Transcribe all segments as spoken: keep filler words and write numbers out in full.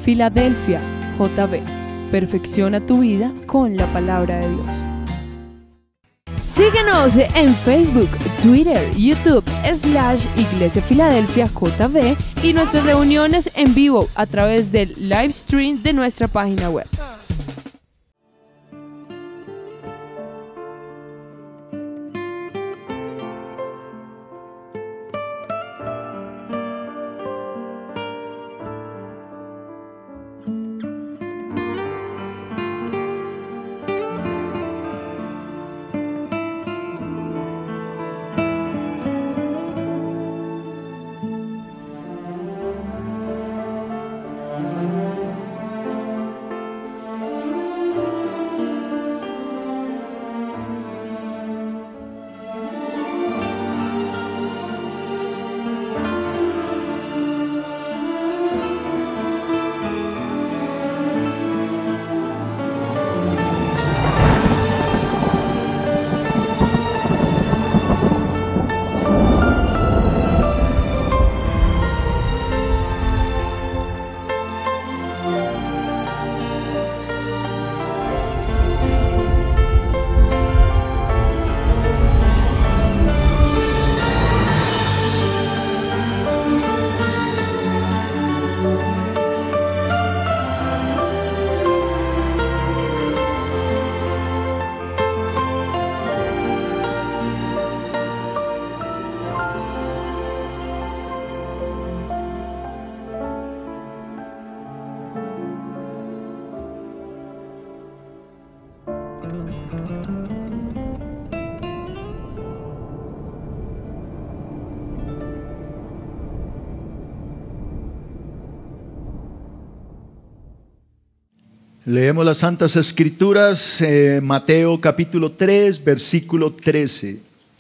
Filadelfia, J V. Perfecciona tu vida con la palabra de Dios. Síguenos en Facebook, Twitter, YouTube, slash Iglesia Filadelfia J V y nuestras reuniones en vivo a través del live stream de nuestra página web. Leemos las Santas Escrituras, eh, Mateo capítulo tres, versículo trece.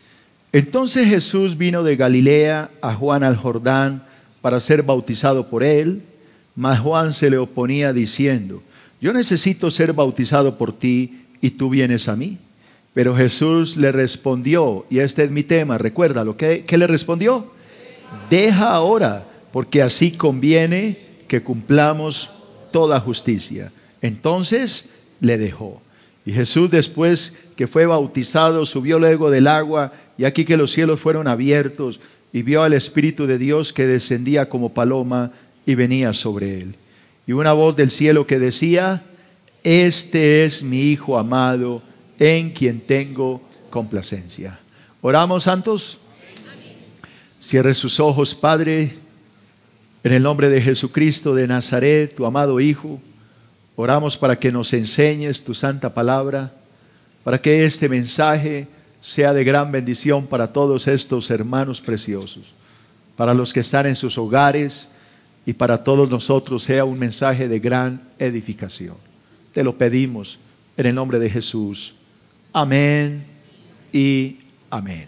Entonces Jesús vino de Galilea a Juan al Jordán para ser bautizado por él, mas Juan se le oponía diciendo: yo necesito ser bautizado por ti y tú vienes a mí. Pero Jesús le respondió, y este es mi tema, recuérdalo, ¿qué, qué le respondió? Deja ahora, porque así conviene que cumplamos toda justicia. Entonces le dejó. Y Jesús, después que fue bautizado, subió luego del agua, y aquí que los cielos fueron abiertos, y vio al Espíritu de Dios que descendía como paloma y venía sobre él. Y una voz del cielo que decía: este es mi Hijo amado, en quien tengo complacencia. Oramos, santos. Cierre sus ojos, Padre, en el nombre de Jesucristo de Nazaret, tu amado Hijo. Oramos para que nos enseñes tu santa palabra, para que este mensaje sea de gran bendición para todos estos hermanos preciosos, para los que están en sus hogares y para todos nosotros sea un mensaje de gran edificación. Te lo pedimos en el nombre de Jesús. Amén y amén.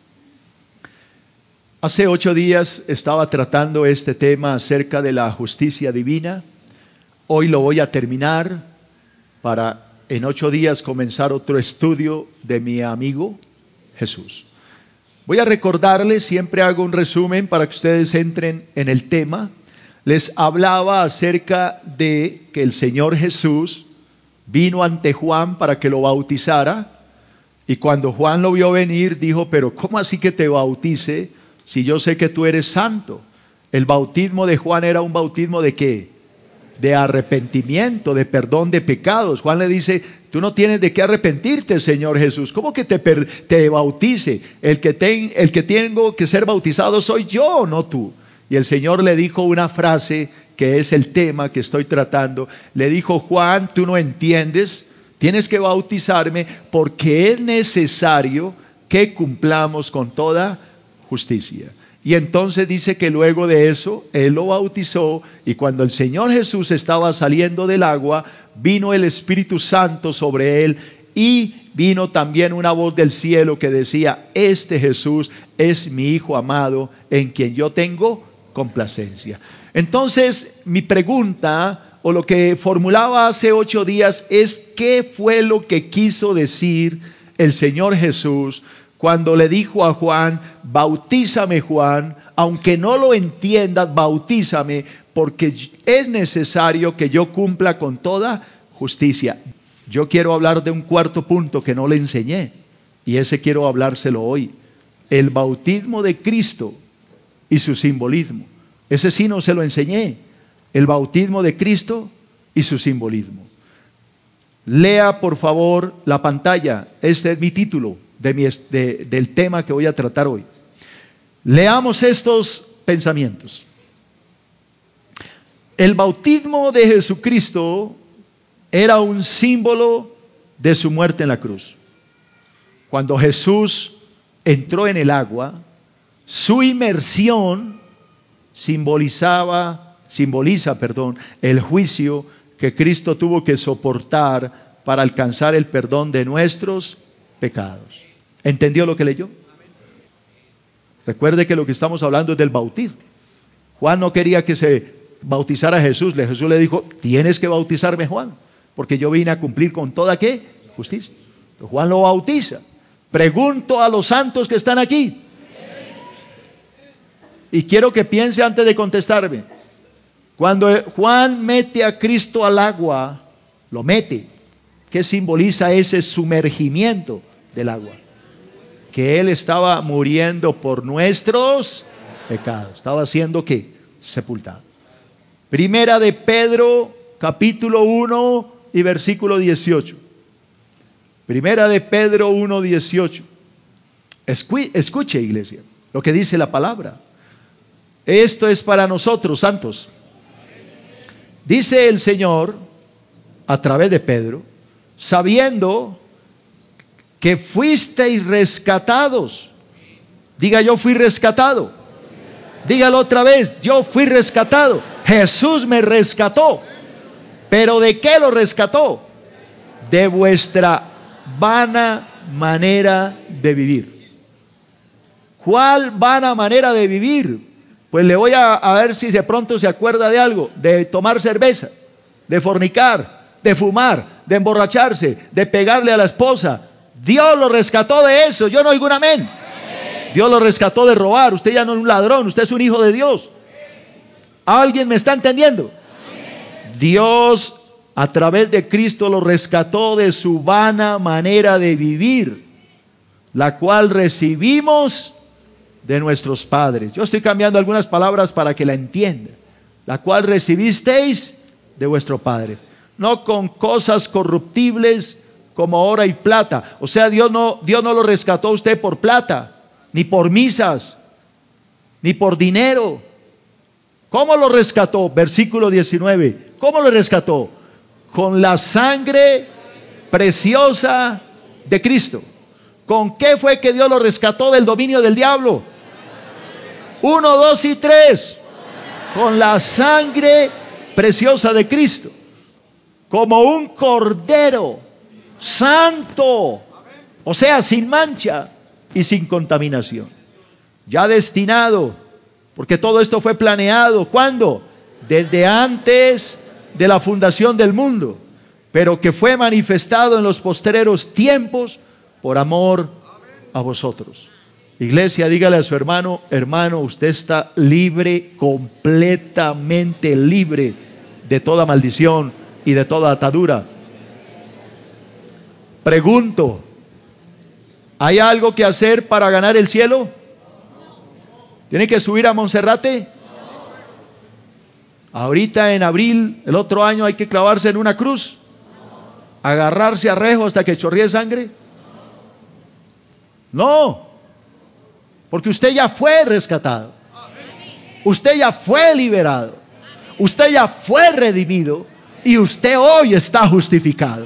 Hace ocho días estaba tratando este tema acerca de la justicia divina. Hoy lo voy a terminar para en ocho días comenzar otro estudio de mi amigo Jesús. Voy a recordarles, siempre hago un resumen para que ustedes entren en el tema. Les hablaba acerca de que el Señor Jesús vino ante Juan para que lo bautizara, y cuando Juan lo vio venir dijo: pero ¿cómo así que te bautice si yo sé que tú eres santo? El bautismo de Juan era un bautismo ¿de qué? De arrepentimiento, de perdón de pecados. Juan le dice: tú no tienes de qué arrepentirte, Señor Jesús. ¿Cómo que te, te bautice? El que, ten, el que tengo que ser bautizado soy yo, no tú. Y el Señor le dijo una frase que es el tema que estoy tratando. Le dijo: Juan, tú no entiendes, tienes que bautizarme porque es necesario que cumplamos con toda justicia. Y entonces dice que luego de eso, Él lo bautizó, y cuando el Señor Jesús estaba saliendo del agua, vino el Espíritu Santo sobre Él, y vino también una voz del cielo que decía: este Jesús es mi Hijo amado, en quien yo tengo complacencia. Entonces, mi pregunta, o lo que formulaba hace ocho días, es: ¿qué fue lo que quiso decir el Señor Jesús cuando le dijo a Juan: bautízame, Juan, aunque no lo entiendas, bautízame, porque es necesario que yo cumpla con toda justicia. Yo quiero hablar de un cuarto punto que no le enseñé, y ese quiero hablárselo hoy. El bautismo de Cristo y su simbolismo. Ese sí no se lo enseñé. El bautismo de Cristo y su simbolismo. Lea por favor la pantalla. Este es mi título de mi, de, del tema que voy a tratar hoy. Leamos estos pensamientos. El bautismo de Jesucristo era un símbolo de su muerte en la cruz. Cuando Jesús entró en el agua, su inmersión simbolizaba, simboliza, perdón, el juicio que Cristo tuvo que soportar para alcanzar el perdón de nuestros pecados. ¿Entendió lo que leyó? Recuerde que lo que estamos hablando es del bautismo. Juan no quería que se bautizara a Jesús. Jesús le dijo, tienes que bautizarme, Juan, porque yo vine a cumplir con toda ¿qué? Justicia. Pero Juan lo bautiza. Pregunto a los santos que están aquí. Y quiero que piense antes de contestarme. Cuando Juan mete a Cristo al agua, lo mete. ¿Qué simboliza ese sumergimiento del agua? Que Él estaba muriendo por nuestros pecados. Estaba siendo ¿qué? Sepultado. Primera de Pedro, capítulo uno y versículo dieciocho. Primera de Pedro uno, dieciocho. Escuche, iglesia, lo que dice la palabra. Esto es para nosotros, santos. Dice el Señor, a través de Pedro, sabiendo que fuisteis rescatados. Diga, yo fui rescatado. Dígalo otra vez, yo fui rescatado. Jesús me rescató. ¿Pero de qué lo rescató? De vuestra vana manera de vivir. ¿Cuál vana manera de vivir? Pues le voy a, a ver si de pronto se acuerda de algo. De tomar cerveza, de fornicar, de fumar, de emborracharse, de pegarle a la esposa. Dios lo rescató de eso. Yo no oigo un amén. Amén. Dios lo rescató de robar. Usted ya no es un ladrón, usted es un hijo de Dios. ¿Alguien me está entendiendo? Amén. Dios a través de Cristo lo rescató de su vana manera de vivir, la cual recibimos de nuestros padres. Yo estoy cambiando algunas palabras para que la entienda. La cual recibisteis de vuestro Padre, no con cosas corruptibles como oro y plata. O sea, Dios no, Dios no lo rescató a usted por plata, ni por misas, ni por dinero. ¿Cómo lo rescató? Versículo diecinueve. ¿Cómo lo rescató? Con la sangre preciosa de Cristo. ¿Con qué fue que Dios lo rescató del dominio del diablo? Uno, dos y tres. Con la sangre preciosa de Cristo. Como un cordero santo, o sea, sin mancha y sin contaminación. Ya destinado, porque todo esto fue planeado. ¿Cuándo? Desde antes de la fundación del mundo, pero que fue manifestado en los postreros tiempos por amor a vosotros. Iglesia, dígale a su hermano, hermano, usted está libre, completamente libre de toda maldición y de toda atadura. Pregunto, ¿hay algo que hacer para ganar el cielo? ¿Tiene que subir a Monserrate? Ahorita en abril, el otro año, hay que clavarse en una cruz, agarrarse a rejo hasta que chorree sangre. No, porque usted ya fue rescatado, usted ya fue liberado, usted ya fue redimido y usted hoy está justificado.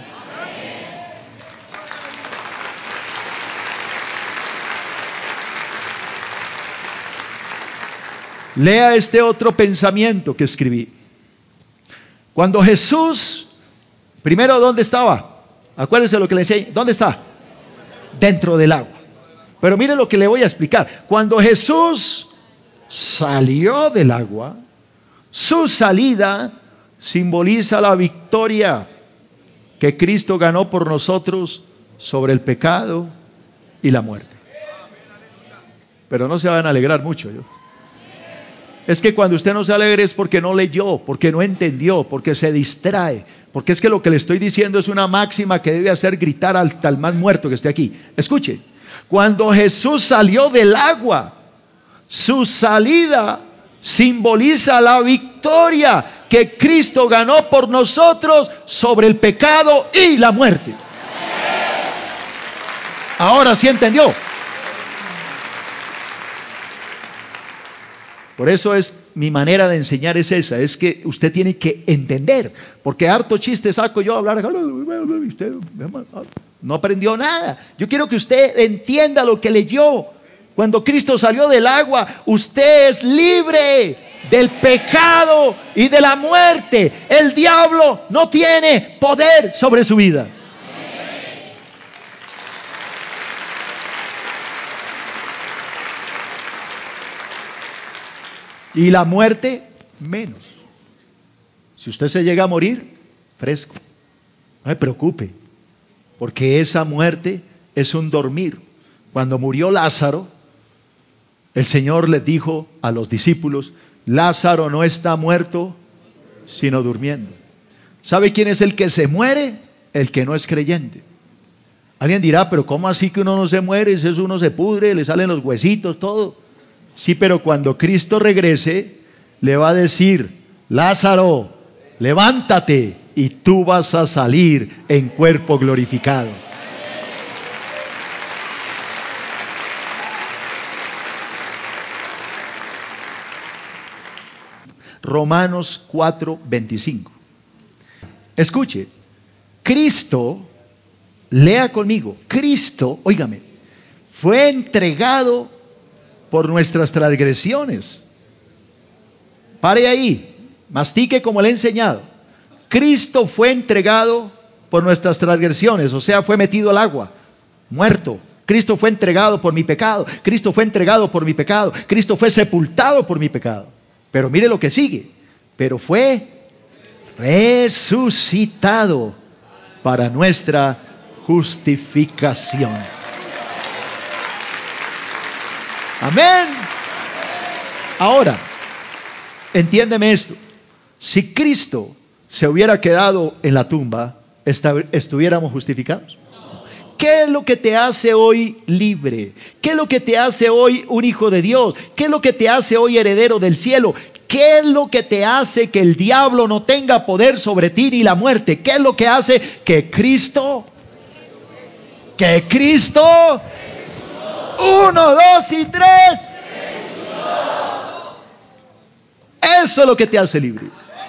Lea este otro pensamiento que escribí. Cuando Jesús, primero, ¿dónde estaba? Acuérdense lo que le enseñé. ¿Dónde está? Dentro del agua. Pero mire lo que le voy a explicar. Cuando Jesús salió del agua, su salida simboliza la victoria que Cristo ganó por nosotros sobre el pecado y la muerte. Pero no se van a alegrar mucho, yo. Es que cuando usted no se alegra es porque no leyó, porque no entendió, porque se distrae. Porque es que lo que le estoy diciendo es una máxima que debe hacer gritar al, al más muerto que esté aquí. Escuche, cuando Jesús salió del agua, su salida simboliza la victoria que Cristo ganó por nosotros sobre el pecado y la muerte. Ahora sí entendió. Por eso es mi manera de enseñar es esa, es que usted tiene que entender, porque harto chiste saco yo a hablar, usted no aprendió nada. Yo quiero que usted entienda lo que leyó. Cuando Cristo salió del agua, usted es libre del pecado y de la muerte. El diablo no tiene poder sobre su vida. Y la muerte menos. Si usted se llega a morir, fresco, no se preocupe, porque esa muerte es un dormir. Cuando murió Lázaro, el Señor les dijo a los discípulos: Lázaro no está muerto, sino durmiendo. ¿Sabe quién es el que se muere? El que no es creyente. Alguien dirá, pero ¿cómo así que uno no se muere? Si eso uno se pudre, le salen los huesitos, todo. Sí, pero cuando Cristo regrese, le va a decir: Lázaro, levántate, y tú vas a salir en cuerpo glorificado. Romanos cuatro, veinticinco. Escuche, Cristo, lea conmigo, Cristo, óigame, fue entregado por nuestras transgresiones. Pare ahí, mastique como le he enseñado. Cristo fue entregado por nuestras transgresiones, o sea, fue metido al agua, muerto. Cristo fue entregado por mi pecado. Cristo fue entregado por mi pecado. Cristo fue sepultado por mi pecado. Pero mire lo que sigue. Pero fue resucitado para nuestra justificación. Amén. Ahora, entiéndeme esto. Si Cristo se hubiera quedado en la tumba, ¿estuviéramos justificados? ¿Qué es lo que te hace hoy libre? ¿Qué es lo que te hace hoy un hijo de Dios? ¿Qué es lo que te hace hoy heredero del cielo? ¿Qué es lo que te hace que el diablo no tenga poder sobre ti ni la muerte? ¿Qué es lo que hace que Cristo, que Cristo, uno, dos y tres, eso es lo que te hace libre?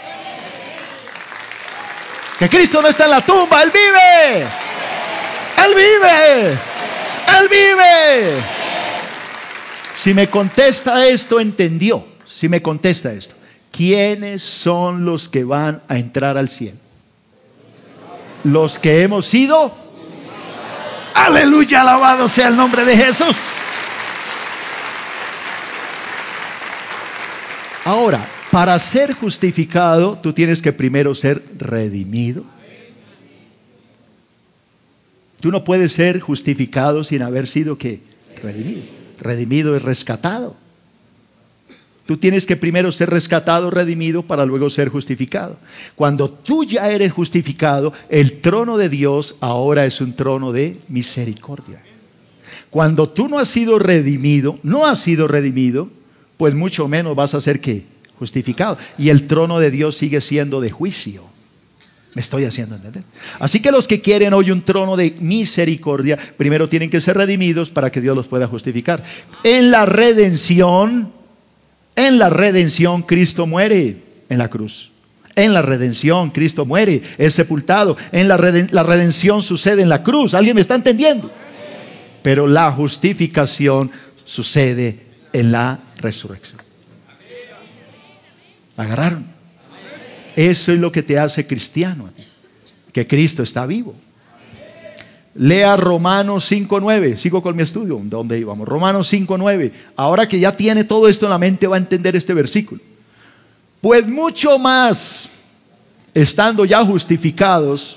Que Cristo no está en la tumba, Él vive. Él vive, Él vive. Si me contesta esto, entendió. Si me contesta esto, ¿quiénes son los que van a entrar al cielo? Los que hemos sido. Aleluya, alabado sea el nombre de Jesús. Ahora, para ser justificado, tú tienes que primero ser redimido. Tú no puedes ser justificado sin haber sido ¿qué? Redimido. Redimido es rescatado. Tú tienes que primero ser rescatado, redimido, para luego ser justificado. Cuando tú ya eres justificado, el trono de Dios ahora es un trono de misericordia. Cuando tú no has sido redimido, no has sido redimido, pues mucho menos vas a ser ¿qué? Justificado. Y el trono de Dios sigue siendo de juicio. Me estoy haciendo entender. Así que los que quieren hoy un trono de misericordia, primero tienen que ser redimidos para que Dios los pueda justificar. En la redención, en la redención Cristo muere en la cruz. En la redención Cristo muere, es sepultado. En la, reden- la redención sucede en la cruz. ¿Alguien me está entendiendo? Pero la justificación sucede en la resurrección. ¿Agarraron? Eso es lo que te hace cristiano, que Cristo está vivo. Lea Romanos cinco nueve. Sigo con mi estudio. ¿Dónde íbamos? Romanos cinco nueve. Ahora que ya tiene todo esto en la mente, va a entender este versículo. Pues mucho más, estando ya justificados.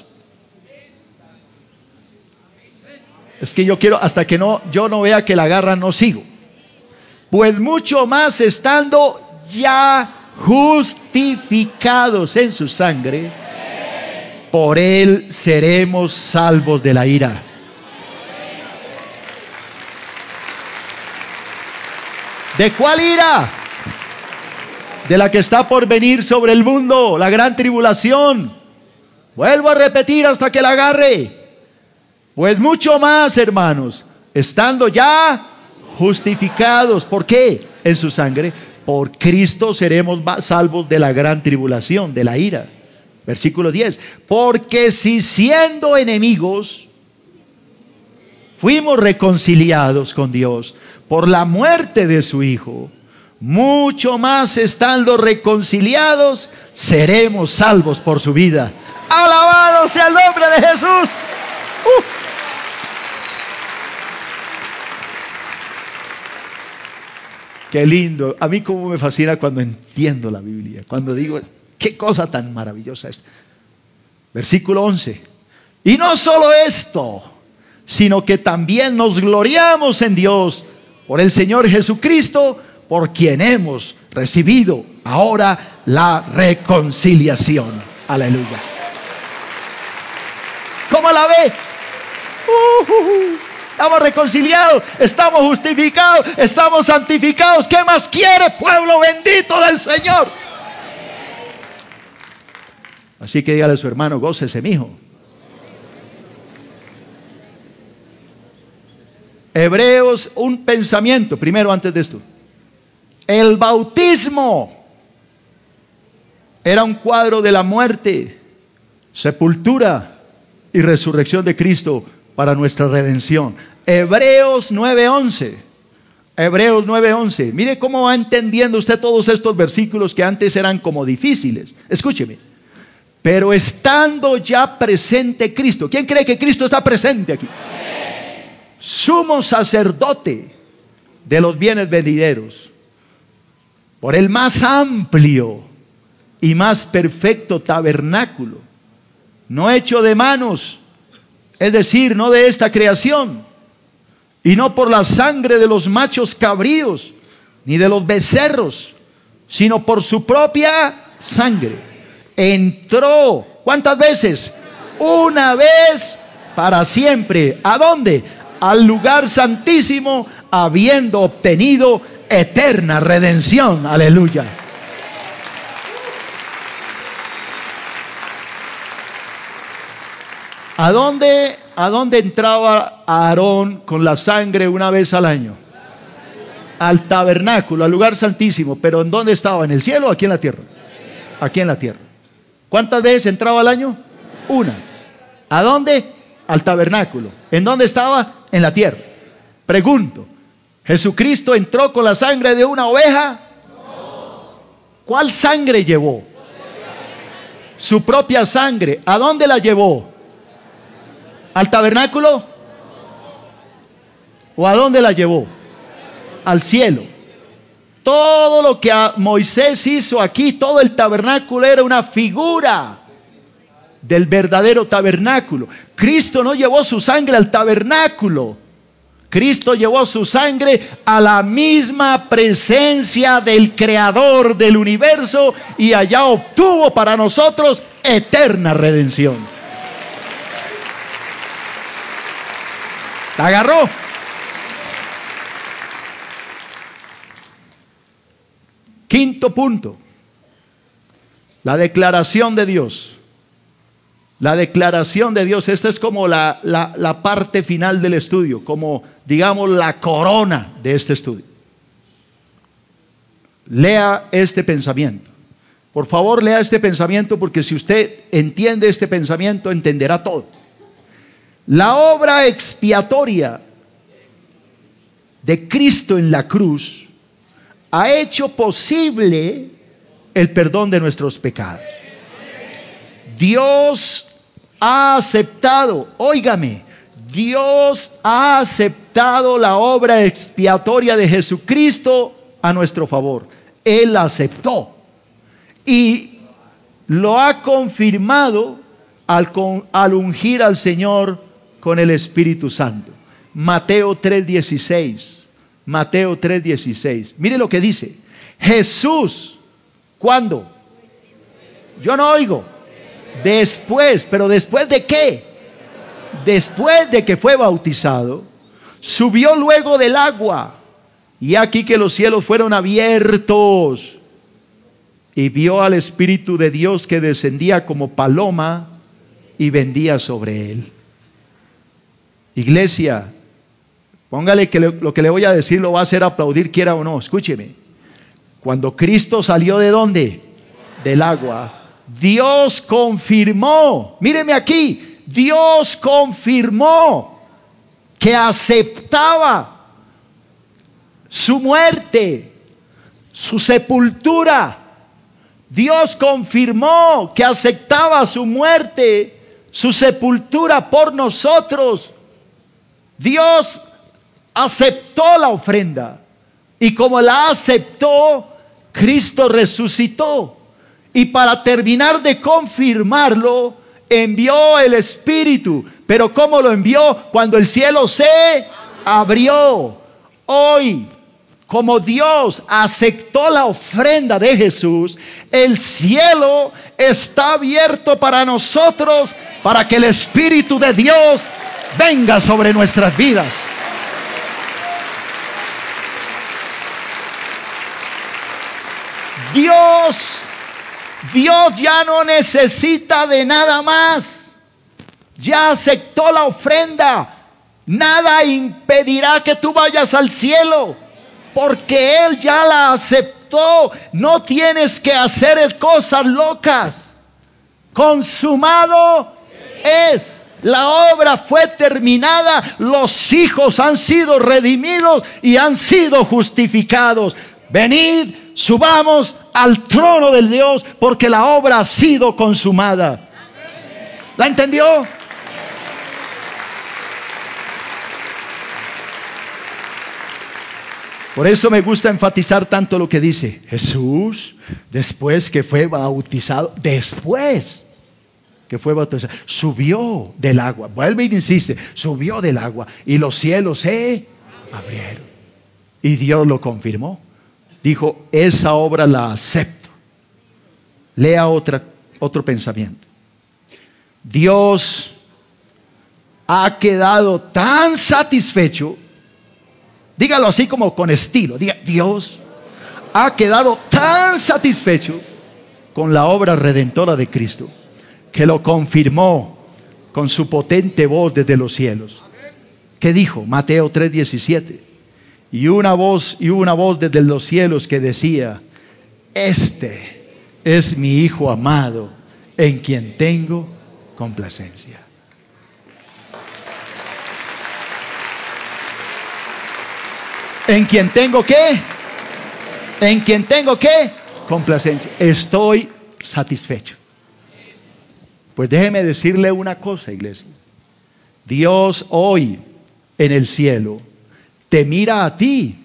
Es que yo quiero, hasta que no, yo no vea que la agarran, no sigo. Pues mucho más, estando ya justificados en su sangre, por él seremos salvos de la ira. ¿De cuál ira? De la que está por venir sobre el mundo, la gran tribulación. Vuelvo a repetir hasta que la agarre. Pues mucho más, hermanos, estando ya justificados. ¿Por qué? En su sangre. Por Cristo seremos salvos de la gran tribulación, de la ira. Versículo diez. Porque si siendo enemigos fuimos reconciliados con Dios por la muerte de su Hijo, mucho más estando reconciliados seremos salvos por su vida. Alabado sea el nombre de Jesús. Uh. Qué lindo. A mí como me fascina cuando entiendo la Biblia, cuando digo, qué cosa tan maravillosa es. Versículo once. Y no solo esto, sino que también nos gloriamos en Dios por el Señor Jesucristo, por quien hemos recibido ahora la reconciliación. Aleluya. ¿Cómo la ve? Uh, uh, uh. Estamos reconciliados, estamos justificados, estamos santificados. ¿Qué más quiere, pueblo bendito del Señor? Así que dígale a su hermano, gócese, mijo. Hebreos, un pensamiento, primero antes de esto. El bautismo era un cuadro de la muerte, sepultura y resurrección de Cristo para nuestra redención. Hebreos nueve once. Hebreos nueve once. Mire cómo va entendiendo usted todos estos versículos que antes eran como difíciles. Escúcheme. Pero estando ya presente Cristo. ¿Quién cree que Cristo está presente aquí? Sumo sacerdote de los bienes venideros, por el más amplio y más perfecto tabernáculo, no hecho de manos, es decir, no de esta creación, y no por la sangre de los machos cabríos, ni de los becerros, sino por su propia sangre. Entró, ¿cuántas veces? Una vez para siempre. ¿A dónde? Al lugar santísimo, habiendo obtenido eterna redención. Aleluya. ¿A dónde, ¿A dónde entraba Aarón con la sangre una vez al año? Al tabernáculo, al lugar santísimo. ¿Pero en dónde estaba? ¿En el cielo o aquí en la tierra? Aquí en la tierra. ¿Cuántas veces entraba al año? Una. ¿A dónde? Al tabernáculo. ¿En dónde estaba? En la tierra. Pregunto, ¿Jesucristo entró con la sangre de una oveja? ¿Cuál sangre llevó? Su propia sangre. ¿A dónde la llevó? ¿Al tabernáculo? ¿O a dónde la llevó? Al cielo. Todo lo que a Moisés hizo aquí, todo el tabernáculo era una figura del verdadero tabernáculo. Cristo no llevó su sangre al tabernáculo. Cristo llevó su sangre a la misma presencia del Creador del universo y allá obtuvo para nosotros eterna redención. ¿La agarró? Quinto punto, la declaración de Dios. La declaración de Dios, esta es como la, la, la parte final del estudio, como digamos la corona de este estudio. Lea este pensamiento. Por favor, lea este pensamiento, porque si usted entiende este pensamiento, entenderá todo. La obra expiatoria de Cristo en la cruz ha hecho posible el perdón de nuestros pecados. Dios ha aceptado, óigame, Dios ha aceptado la obra expiatoria de Jesucristo a nuestro favor. Él la aceptó y lo ha confirmado al, al ungir al Señor con el Espíritu Santo. Mateo tres dieciséis. Mateo tres dieciséis. Mire lo que dice: Jesús, ¿cuándo? Yo no oigo. Después, pero ¿después de qué? Después de que fue bautizado, subió luego del agua, y aquí que los cielos fueron abiertos, y vio al Espíritu de Dios que descendía como paloma y vendía sobre él. Iglesia, póngale que lo que le voy a decir lo va a hacer aplaudir, quiera o no. Escúcheme. Cuando Cristo salió ¿de dónde? Del agua. Dios confirmó, míreme aquí, Dios confirmó que aceptaba su muerte, su sepultura. Dios confirmó que aceptaba su muerte, su sepultura por nosotros. Dios aceptó la ofrenda, y como la aceptó, Cristo resucitó. Y para terminar de confirmarlo, envió el Espíritu. Pero ¿cómo lo envió? Cuando el cielo se abrió. Hoy, como Dios aceptó la ofrenda de Jesús, el cielo está abierto para nosotros, para que el Espíritu de Dios venga sobre nuestras vidas. Dios, Dios ya no necesita de nada más. Ya aceptó la ofrenda. Nada impedirá que tú vayas al cielo, porque Él ya la aceptó. No tienes que hacer cosas locas. Consumado es. La obra fue terminada. Los hijos han sido redimidos y han sido justificados. Venid, subamos al trono del Dios, porque la obra ha sido consumada. ¿La entendió? Por eso me gusta enfatizar tanto lo que dice Jesús, después que fue bautizado, después que fue bautizado, subió del agua. Vuelve y insiste, subió del agua y los cielos se abrieron. Y Dios lo confirmó. Dijo, esa obra la acepto. Lea otra, otro pensamiento. Dios ha quedado tan satisfecho. Dígalo así como con estilo. Diga, Dios ha quedado tan satisfecho con la obra redentora de Cristo, que lo confirmó con su potente voz desde los cielos. ¿Qué dijo? Mateo tres diecisiete. Y una voz, y una voz desde los cielos que decía: este es mi Hijo amado, en quien tengo complacencia. ¿En quien tengo qué? ¿En quien tengo qué? Complacencia. Estoy satisfecho. Pues déjeme decirle una cosa, iglesia. Dios hoy en el cielo te mira a ti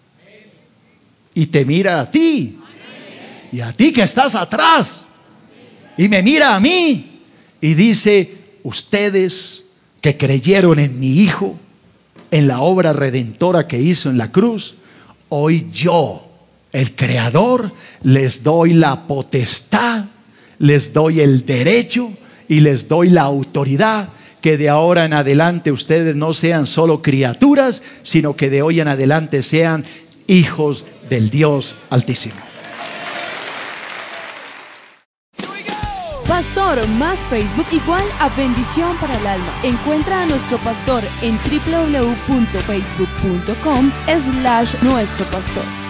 y te mira a ti y a ti que estás atrás y me mira a mí y dice: ustedes que creyeron en mi Hijo, en la obra redentora que hizo en la cruz, hoy yo, el Creador, les doy la potestad, les doy el derecho y les doy la autoridad, que de ahora en adelante ustedes no sean solo criaturas, sino que de hoy en adelante sean hijos del Dios Altísimo. Pastor más Facebook igual a bendición para el alma. Encuentra a nuestro pastor en w w w punto facebook punto com slash nuestro pastor.